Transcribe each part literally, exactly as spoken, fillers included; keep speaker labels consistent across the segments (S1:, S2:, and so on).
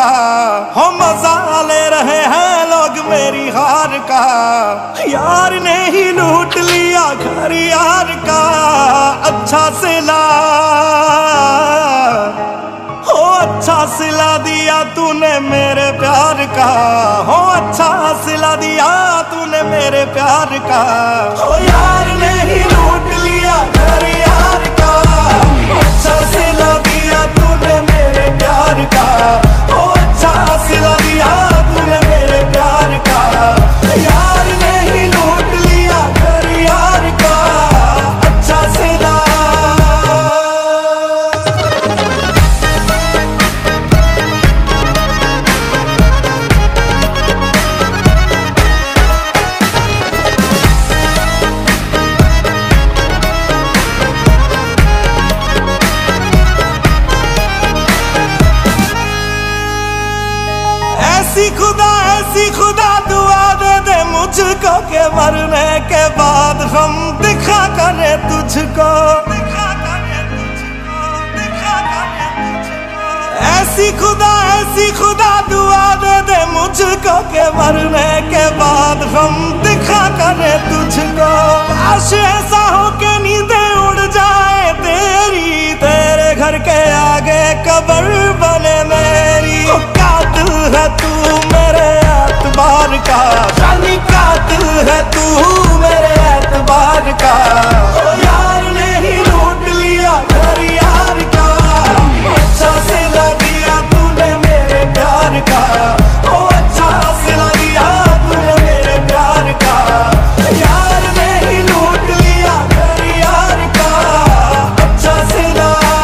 S1: का। हो मजा ले रहे हैं लोग मेरी हार का। यार ने ही लूट लिया घर यार का। अच्छा सिला हो अच्छा सिला दिया तूने मेरे प्यार का। हो अच्छा सिला दिया तूने मेरे प्यार का। हो यार ने ही लूट लिया घर यार का। अच्छा सिला दिया तूने मेरे प्यार का। हो अच्छा सिला दिया तूने मेरे प्यार का। यार ने ही लूट लिया घर यार का। अच्छा सिला ऐसी खुदा ऐसी खुदा दुआ दे दे मुझको के मरने के बाद हम दिखा करे तुझको। दिखा करे तुझको, दिखा करे तुझको। ऐसी खुदा ऐसी खुदा दुआ दे दे मुझको के मरने के बाद हम दिखा करे तुझको। काश ऐसा हो के नींदें उड़ जाए तेरी। तेरे घर के आगे कब्र बने मेरी। कातिल है तू मेरे एतबार का। जानी कातिल है तू मेरे एतबार का। यार ने ही लूट लिया घर यार का। अच्छा सिला दिया तूने मेरे प्यार का। ओ अच्छा सिला दिया तूने मेरे प्यार का। यार ने ही लूट लिया घर यार का। अच्छा सिला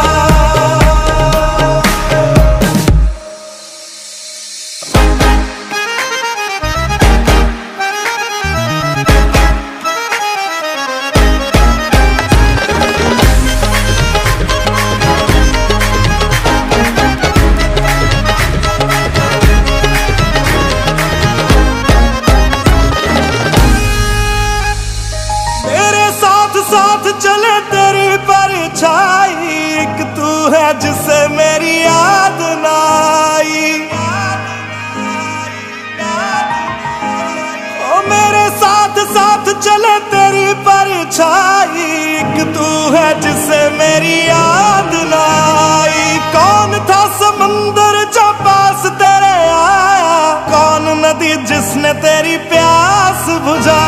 S1: साथ चले तेरी परछाई। एक तू है जिसे मेरी याद ना आई। ओ मेरे साथ साथ चले तेरी परछाई। एक तू है जिसे मेरी याद ना आई। कौन था समंदर जो पास तेरे आया। कौन नदी जिसने तेरी प्यास बुझाई।